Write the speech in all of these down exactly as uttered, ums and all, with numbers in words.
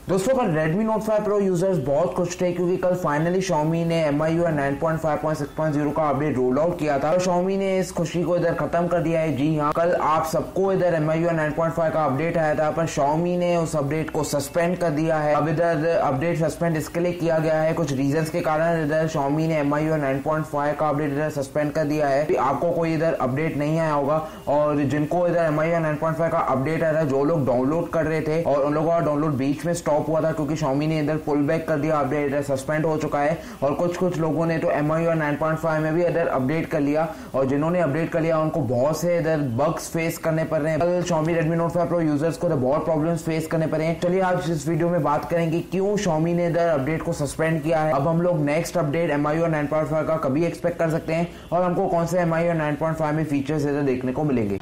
दोस्तों कल Redmi Note five Pro users बहुत खुश थे क्योंकि कल फाइनली Xiaomi ने M I U I nine point five point six point zero का अपडेट रोल आउट किया था। तो Xiaomi ने इस खुशी को इधर खत्म कर दिया है। जी हाँ, कल आप सबको इधर M I U I nine point five का अपडेट आया था, पर Xiaomi ने उस अपडेट को सस्पेंड कर दिया है। अब इधर अपडेट सस्पेंड इसके लिए किया गया है, कुछ रीजंस के कारण इधर Xiaomi ने M I U I nine point five का अपडेट इधर सस्पेंड कर दिया है। आपको कोई इधर अपडेट नहीं आया होगा और जिनको इधर M I U I nine point five का अपडेट आया था, जो लोग डाउनलोड कर रहे थे और उन लोगों का डाउनलोड बीच में स्टॉप हुआ था क्योंकि Xiaomi ने इधर पुल बैक कर दिया, अपडेट इधर सस्पेंड हो चुका है। और कुछ कुछ लोगों ने तो M I U I nine point five में भी इधर अपडेट कर लिया और जिन्होंने अपडेट कर लिया उनको बहुत से इधर बग्स फेस करने पड़ रहे हैं। कल Xiaomi Redmi Note five Pro users को तो बहुत प्रॉब्लम्स फेस करने पड़ रहे हैं। चलिए आज इस वीडियो में बात करेंगे क्यों Xiaomi ने इधर अपडेट को सस्पेंड किया है। अब हम लोग next update M I U I nine point five का कभी एक्सपेक्ट कर सकते हैं और हमको कौन से M I U I nine point five में फीचर्स इधर देखने को मिलेंगे।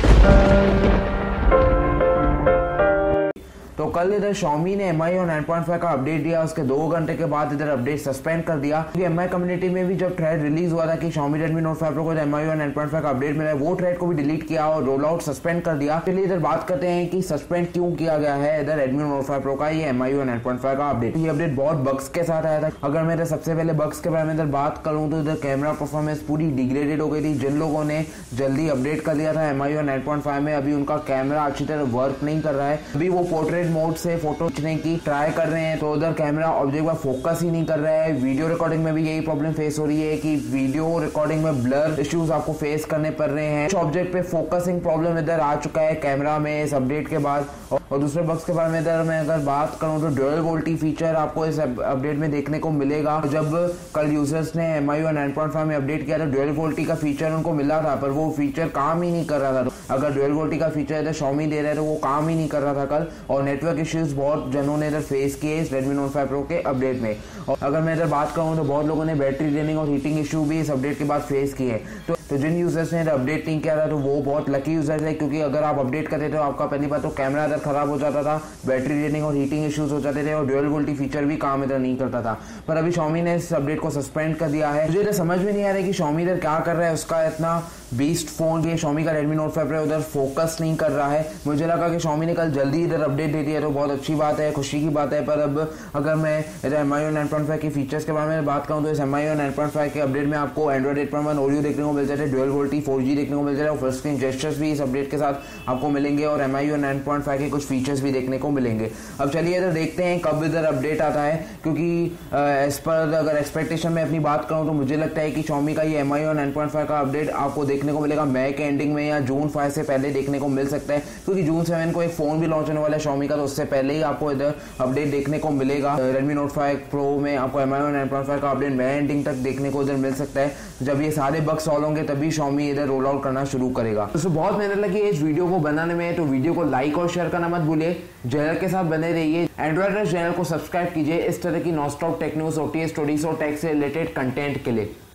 तो कल इधर Xiaomi ने M I U I nine point five का अपडेट दिया, उसके दो घंटे के बाद इधर अपडेट सस्पेंड कर दिया। क्योंकि M I कम्युनिटी में भी जब थ्रेड रिलीज हुआ था कि Xiaomi Redmi Note five Pro को M I U I nine point five का अपडेट मिला है, वो थ्रेड को भी डिलीट किया और रोल आउट सस्पेंड कर दिया। चलिए इधर बात करते हैं कि सस्पेंड क्यों किया गया है इधर Redmi Note फाइव Pro का ये M I U I nine point five का अपडेट। ये अपडेट बहुत बग्स के साथ आया था। अगर मैं इधर सबसे पहले बग्स के बारे में इधर बात करूँ तो इधर कैमरा परफॉर्मेंस पूरी डिग्रेडेड हो गई थी। जिन लोगों ने जल्दी अपडेट कर दिया था M I U I nine point five में, अभी उनका कैमरा अच्छी तरह वर्क नहीं कर रहा है। अभी वो पोर्ट्रेट मोड से फोटो खींचने की ट्राई कर रहे हैं तो उधर कैमरा ऑब्जेक्ट पर फोकस ही नहीं कर रहा है। वीडियो रिकॉर्डिंग में भी यही प्रॉब्लम फेस हो रही है कि वीडियो रिकॉर्डिंग में ब्लर इश्यूज आपको फेस करने पड़ रहे हैं। ऑब्जेक्ट पे फोकसिंग प्रॉब्लम इधर आ चुका है कैमरा में इस अपडेट के बाद। और दूसरे बग्स के बारे में इधर मैं अगर बात करूं तो ड्यूअल वोल्टी फीचर आपको इस अपडेट में देखने को मिलेगा। जब कल यूजर्स ने M I U I nine point five में अपडेट किया था, ड्यूअल वोल्टी का फीचर उनको मिला था पर वो फीचर काम ही नहीं कर रहा था। अगर ड्यूअल वोल्टी का फीचर इधर Xiaomi दे रहे तो वो काम ही नहीं कर रहा था कल। और नेटवर्क इश्यूज बहुत जनों ने इधर फेस किए इस Redmi Note फाइव Pro के अपडेट में। और अगर मैं इधर बात करूं तो बहुत लोगों ने बैटरी ड्रेनिंग और हीटिंग इशू भी इस अपडेट के बाद फेस किए हैं। तो, तो जिन यूजर्स ने अपडेट नहीं किया था तो वो बहुत लकी यूजर्स है, क्योंकि अगर आप अपडेट करते थे तो आपका पहली बात तो कैमरा इधर खराब हो जाता था, बैटरी ड्रेनिंग और हीटिंग इश्यूज हो जाते थे और ड्यूअल वोल्टी फीचर भी काम इधर नहीं करता था। पर अभी Xiaomi ने इस अपडेट को सस्पेंड कर दिया है। मुझे इधर समझ में नहीं आ रहा है कि Xiaomi इधर क्या कर रहा है। उसका इतना बीस्ट फोन ये Xiaomi का Redmi Note फाइव Pro उधर फोकस नहीं कर रहा है। मुझे लगा कि Xiaomi ने कल जल्दी इधर अपडेट दे दिया तो बहुत अच्छी बात है, खुशी की बात है। पर अब अगर मैं इधर M I U I nine point five के फीचर्स के बारे में बात करूं तो इस M I U I nine point five के अपडेट में आपको Android eight point one audio देखने को मिल जाता है, ड्यूअल वोल्टी फोर जी देखने को मिल जाता है और फुल स्क्रीन जेस्चर्स भी इस अपडेट के साथ आपको मिलेंगे और M I U I nine point five के कुछ फीचर्स भी देखने को मिलेंगे। अब चलिए इधर देखते हैं कब इधर अपडेट आता है, क्योंकि एज पर अगर एक्सपेक्टेशन में अपनी बात करूं तो मुझे लगता है कि Xiaomi का ये M I U I nine point five का अपडेट आपको देखने को मिलेगा मई के एंडिंग में या जून फाइव से पहले देखने को मिल सकता है, क्योंकि जून सेवन को एक फोन भी लॉन्च होने वाला है Xiaomi का, तो उससे पहले ही आपको इधर अपडेट देखने को मिलेगा। Redmi Note फाइव Pro में आपको M I U I nine point five का अपडेट मई एंडिंग तक देखने को इधर मिल सकता है। जब ये सारे बग सॉल्व होंगे तभी Xiaomi इधर रोल आउट करना शुरू करेगा। तो बहुत मेहनत लगी है इस वीडियो को बनाने में, तो वीडियो को लाइक और शेयर करना मत भूलिए। चैनल के साथ बने रहिए, एंड्रॉइड चैनल को सब्सक्राइब कीजिए इस तरह की non stop tech news, O T A stories और टेक से रिलेटेड कंटेंट के लिए।